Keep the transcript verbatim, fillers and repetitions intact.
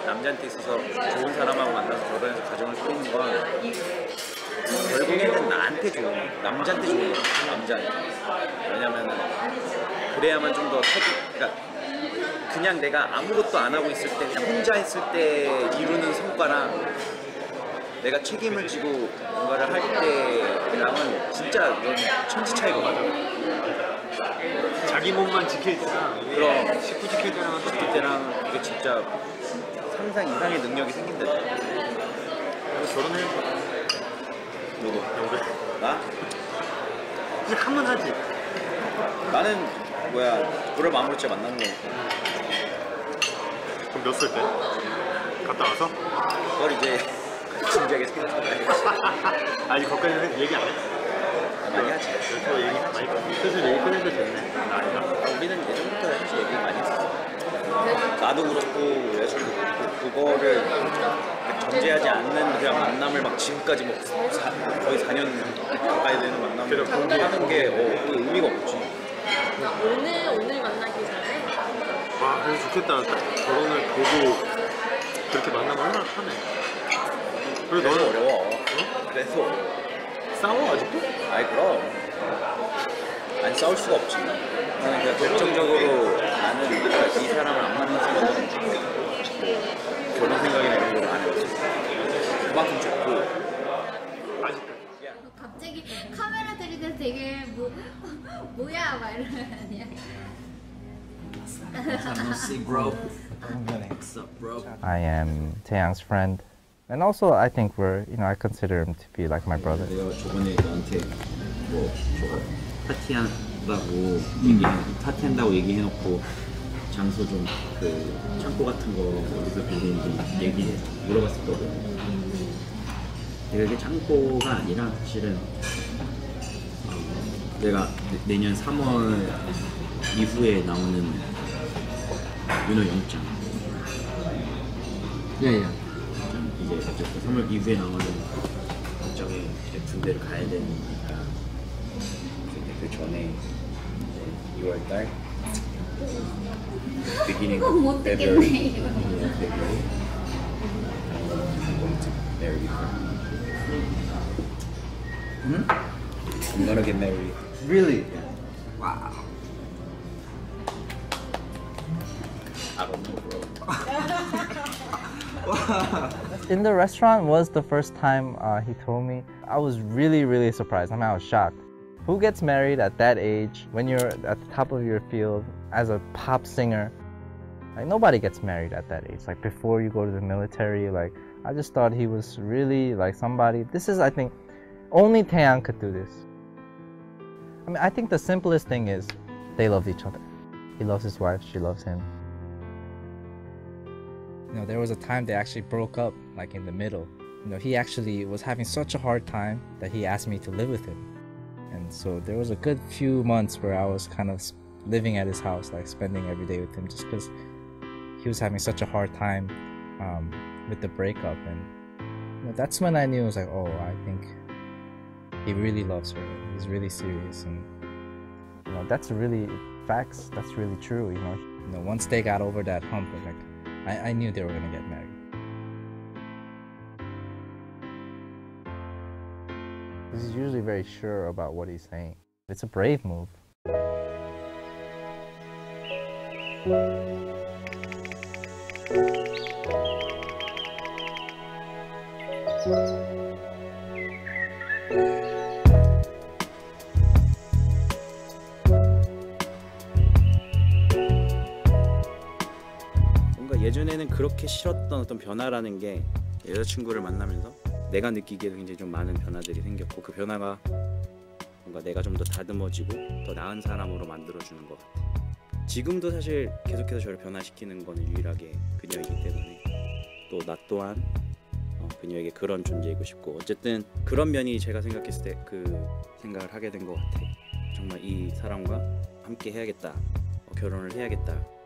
남자한테 있어서 좋은 사람하고 만나서 결혼해서 가정을 꾸리는 건 결국에는 나한테 좋은, 남자한테 좋은 거야. 남자한테. 왜냐면은 그래야만 좀 더 책임, 그러니까 그냥 내가 아무것도 안 하고 있을 때, 그냥 혼자 있을 때 이루는 성과랑 내가 책임을 지고 뭔가를 할 때랑은 진짜 이건 천지 차이거든. 자기 몸만 지킬 때랑 그럼 식구 지킬 때랑은 또 그때랑 이게 진짜 상상 이상의 능력이 생긴다. 결혼해. 누구? 영배. 나? 그냥 하면 하지. 나는 뭐야 불을 아무렇지 만나는 거니까. 그럼 몇 살 때? 갔다 와서? 그걸 이제 진지하게 생각해봐야지. 아직 거기까지는 얘기 안 해? 많이 하지. 또 얘기 많이 꺼. 슬슬 얘기 꺼내도 됐네. 나 아니야? 우리는 예전부터 사실 얘기 많이 했어. 나도 그렇고 여자친구도 그렇고 그거를 전제하지 않는 그냥 만남을 막 지금까지 뭐 사, 거의 사 년 가까이 되는 만남을 하는 게 어, 그 의미가 없지. 오늘 오늘 만나기 전에. 와 그래서 좋겠다. 결혼을 보고 그렇게 만나면 얼마나 편해. 그리고 그래서 너는 어려워. 어? 그래서 싸워 아직도? 아이 그럼 안 싸울 수가 없지. 나는 그냥 결정적으로 나는 그러니까 이 사람을 안 만났으면 결혼 생각이나 이런 걸 안 해봤어. 그만큼 좋고. 아직도. 갑자기 카메라 들이대서 되게 뭐 뭐야 막 이러냐. I am Taeyang's friend, and also I think we're, you know, I consider him to be like my brother. 내가 저번에 너한테 뭐 파티한다고 얘기 파티한다고 얘기해놓고 장소 좀 그 창고 같은 거 어디서 빌리는지 얘기 물어봤었거든. 내가 이게 창고가 아니라 사실은 어, 내가 내, 내년 삼월 이후에 나오는 윤호 영장. 예예. 이제 어쨌든 삼월 이후에 나오는 영장에 이제 군대를 가야 되니까 근데 그 전에 이제 이월 달 beginning of February, beginning of February, I'm going to marry you. Hmm? I'm gonna get married. Really? Yeah. Wow. I don't know, bro. In the restaurant was the first time uh, he told me. I was really, really surprised. I mean, I was shocked. Who gets married at that age when you're at the top of your field as a pop singer? Like nobody gets married at that age. Like before you go to the military, like I just thought he was really like somebody. This is, I think, only Taeyang could do this. I mean, I think the simplest thing is they love each other. He loves his wife, she loves him. You know, there was a time they actually broke up, like in the middle. You know, he actually was having such a hard time that he asked me to live with him. And so there was a good few months where I was kind of living at his house, like spending every day with him, just because he was having such a hard time um, with the breakup. And you know, that's when I knew, I was like, oh, I think he really loves her. He's really serious, and you know, that's really facts. That's really true. You know, you know, once they got over that hump, like I, I knew they were gonna get married. He's usually very sure about what he's saying. It's a brave move. 뭔가 예전에는 그렇게 싫었던 어떤 변화라는 게 여자친구를 만나면서 내가 느끼기에도 굉장히 좀 많은 변화들이 생겼고, 그 변화가 뭔가 내가 좀 더 다듬어지고 더 나은 사람으로 만들어주는 것 같아. 지금도 사실 계속해서 저를 변화시키는 거는 유일하게 그녀이기 때문에 또 나 또한 어, 그녀에게 그런 존재이고 싶고, 어쨌든 그런 면이 제가 생각했을 때 그 생각을 하게 된 것 같아. 정말 이 사람과 함께 해야겠다, 어, 결혼을 해야겠다